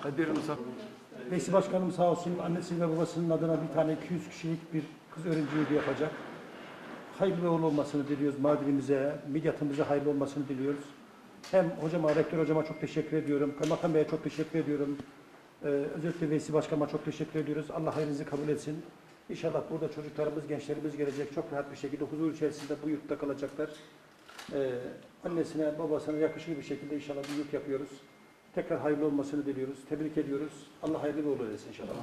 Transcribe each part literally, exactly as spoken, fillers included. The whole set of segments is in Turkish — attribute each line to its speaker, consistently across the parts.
Speaker 1: Hadi Musa.
Speaker 2: Veysi Başkanım sağ olsun annesi ve babasının adına bir tane iki yüz kişilik bir kız öğrenci yurdu yapacak. Hayırlı uğurlu olmasını diliyoruz Mardin'imize, Midyat'ımıza hayırlı olmasını diliyoruz. Hem hocama, rektör hocama çok teşekkür ediyorum. Kaymakam Bey'e çok teşekkür ediyorum. Ee, özellikle Veysi Başkanıma çok teşekkür ediyoruz. Allah hayrınızı kabul etsin. İnşallah burada çocuklarımız, gençlerimiz gelecek. Çok rahat bir şekilde huzur içerisinde bu yurtta kalacaklar. Ee, annesine, babasına yakışır bir şekilde inşallah bir yurt yapıyoruz. Tekrar hayırlı olmasını diliyoruz. Tebrik ediyoruz. Allah hayırlı uğurlu etsin inşallah.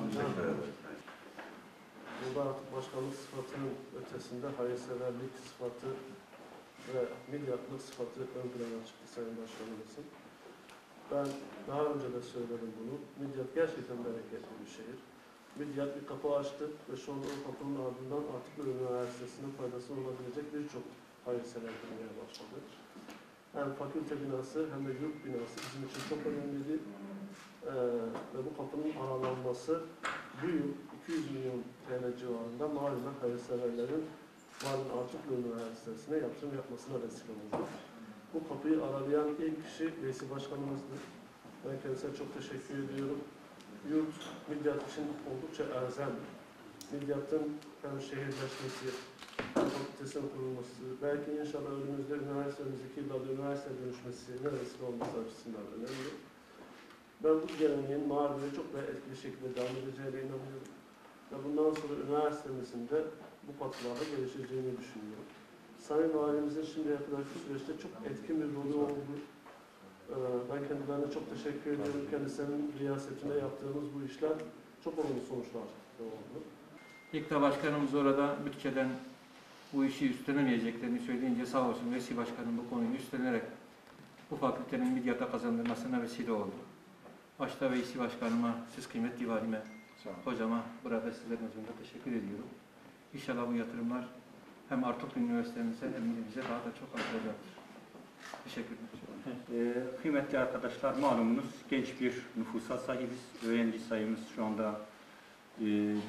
Speaker 3: Burada artık başkanlık sıfatının ötesinde hayırseverlik sıfatı ve milyatlık sıfatı ön plana çıktı Sayın Başkanımızın. Ben daha önce de söyledim bunu. Midyat gerçekten bereketli bir şehir. Midyat bir kapı açtı ve şu anda o kapının ardından artık üniversitesinin faydası olabilecek birçok hayırsever bulmaya başladı. Hem fakülte binası hem de yurt binası bizim için çok önemliydi. Ee, ve bu kapının aralanması bu yıl iki yüz milyon T L civarında malumen hayırseverlerin Mardin Artuklu Üniversitesi'ne yatırım yapmasına vesile oldu. Bu kapıyı aralayan ilk kişi Veysi Başkanımızdı. Ben kendisine çok teşekkür ediyorum. Yurt, Midyat için oldukça elzem. Midyat'ın hem şehirleşmesi, hem fakültesinin kurulması, belki inşallah önümüzde üniversitemizdeki yıllarda üniversite dönüşmesi ne vesile olması açısından önemli. Ben bu geleneğin Mardin'e çok daha etkili şekilde devam edeceğine inanıyorum. Ve bundan sonra üniversitemizin de bu katkılarla gelişeceğini düşünüyorum. Sayın Valimizin şimdiye kadarki süreçte çok etkin bir rolü oldu. Ben kendilerine çok teşekkür ediyorum. Kendisinin riyasetinde yaptığımız bu işler çok olumlu sonuçlar oldu.
Speaker 4: İlk de başkanımız orada bütçeden bu işi üstlenemeyeceklerini söyleyince sağ olsun Veysi Başkanım bu konuyu üstlenerek bu fakültenin Midyat'a kazandırmasına vesile oldu. Başta Veysi Başkanıma, siz kıymetli valime, hocama, burada sizlerin huzurunda teşekkür ediyorum. İnşallah bu yatırımlar hem Artuklu Üniversitemize hem de bize daha da çok artıracaktır. Teşekkürler.
Speaker 5: Ee, kıymetli arkadaşlar, malumunuz genç bir nüfusa sahibiz. Öğrenci sayımız şu anda e,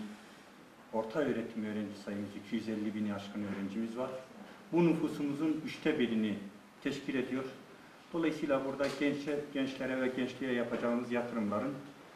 Speaker 5: orta öğretim öğrenci sayımız iki yüz elli bini aşkın öğrencimiz var. Bu nüfusumuzun üçte birini teşkil ediyor. Dolayısıyla burada gençe, gençlere ve gençliğe yapacağımız yatırımların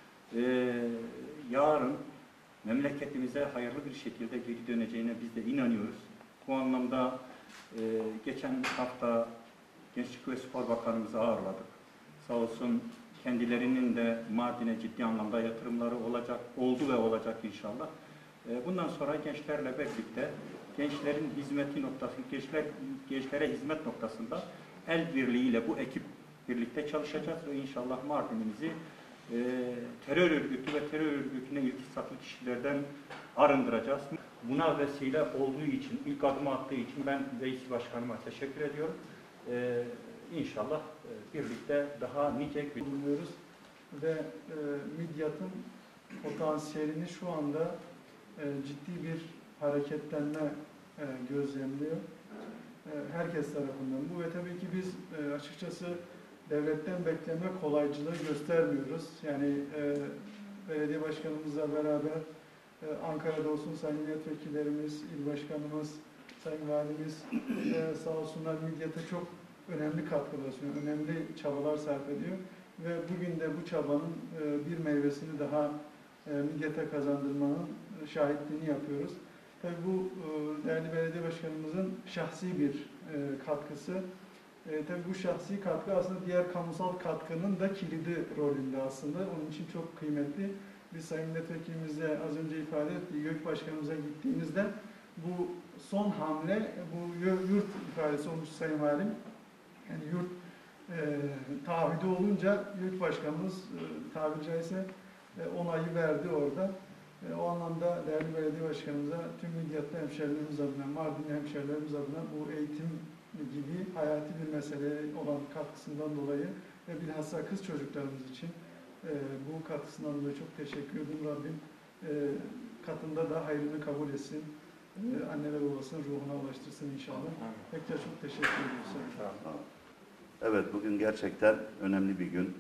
Speaker 5: e, yarın memleketimize hayırlı bir şekilde geri döneceğine biz de inanıyoruz. Bu anlamda e, geçen hafta Gençlik ve Spor Bakanımızı ağırladık. Sağ olsun kendilerinin de Mardin'e ciddi anlamda yatırımları olacak, oldu ve olacak inşallah. E, bundan sonra gençlerle birlikte gençlerin hizmeti noktası, gençler, gençlere hizmet noktasında el birliğiyle bu ekip birlikte çalışacağız ve inşallah Mardin'imizi e, terör örgütü ve terör örgütüne iltisaklı kişilerden arındıracağız. Buna vesile olduğu için, ilk adımı attığı için ben Veysi Başkanıma teşekkür ediyorum. Ee, inşallah e, birlikte daha nice
Speaker 6: bulunuyoruz ve e, Midyat'ın potansiyelini şu anda e, ciddi bir hareketlenme e, gözlemliyor. E, herkes tarafından. Bu ve tabii ki biz e, açıkçası devletten bekleme kolaycılığı göstermiyoruz. Yani e, belediye başkanımızla beraber e, Ankara'da olsun sayın milletvekillerimiz, il başkanımız, sayın valimiz e, sağ olsunlar Midyat'a çok önemli katkılar sunuyor, önemli çabalar sarf ediyor ve bugün de bu çabanın e, bir meyvesini daha e, Midyat'a kazandırmanın şahitliğini yapıyoruz. Tabii bu e, değerli belediye başkanımızın şahsi bir e, katkısı. E, tabii bu şahsi katkı aslında diğer kamusal katkının da kilidi rolünde aslında. Onun için çok kıymetli. Biz sayın milletvekilimizle az önce ifade ettiği YÖK başkanımıza gittiğimizde bu son hamle, bu yurt ifadesi olmuş sayın valim. Yani yurt e, taahhüdü olunca YÖK başkanımız e, tabiri caizse e, onayı verdi orada. E, o anlamda değerli belediye başkanımıza tüm Midyatlı hemşehrilerimiz adına, Mardinli hemşehrilerimiz adına bu eğitim gibi hayati bir mesele olan katkısından dolayı ve bilhassa kız çocuklarımız için e, bu katkısından dolayı çok teşekkür ederim. Rabbim e, katında da hayrını kabul etsin. Ee, anne ve babasının ruhuna ulaştırsın inşallah. Tekrar çok teşekkür ediyoruz.
Speaker 7: Evet, bugün gerçekten önemli bir gün.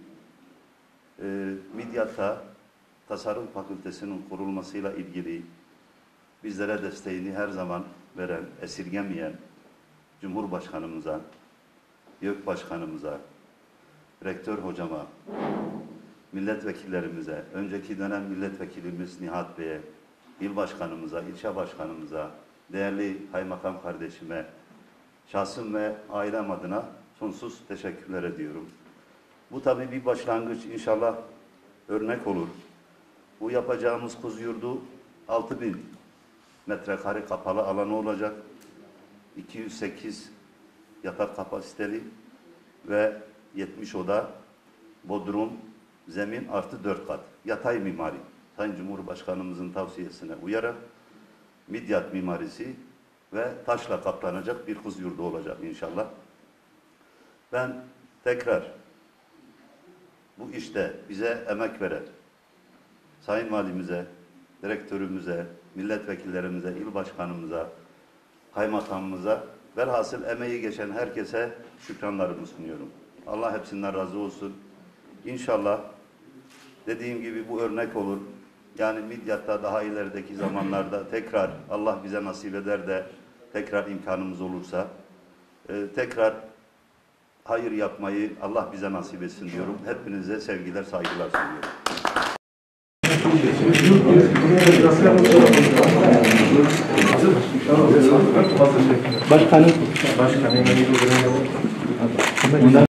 Speaker 7: Ee, Midyat'a Tasarım Fakültesinin kurulmasıyla ilgili bizlere desteğini her zaman veren, esirgemeyen Cumhurbaşkanımıza, YÖK Başkanımıza, Rektör Hocama milletvekillerimize, önceki dönem milletvekilimiz Nihat Bey'e, il başkanımıza, ilçe başkanımıza, değerli kaymakam kardeşime, şahsım ve ailem adına sonsuz teşekkürler ediyorum. Bu tabii bir başlangıç, inşallah örnek olur. Bu yapacağımız kuzyurdu altı bin metrekare kapalı alanı olacak. iki yüz sekiz yatak kapasiteli ve yetmiş oda, bodrum, zemin artı dört kat. Yatay mimari. Sayın Cumhurbaşkanımızın tavsiyesine uyarak midyat mimarisi ve taşla kaplanacak bir huzyurdu olacak inşallah. Ben tekrar bu işte bize emek veren Sayın Valimize, direktörümüze, milletvekillerimize, il başkanımıza, kaymakamımıza, velhasıl emeği geçen herkese şükranlarımı sunuyorum. Allah hepsinden razı olsun. İnşallah dediğim gibi bu örnek olur. Yani Midyat'ta daha ilerideki zamanlarda tekrar Allah bize nasip eder de tekrar imkanımız olursa e, tekrar hayır yapmayı Allah bize nasip etsin diyorum. Hepinize sevgiler, saygılar sunuyorum.
Speaker 2: Başkanım. Başkanım.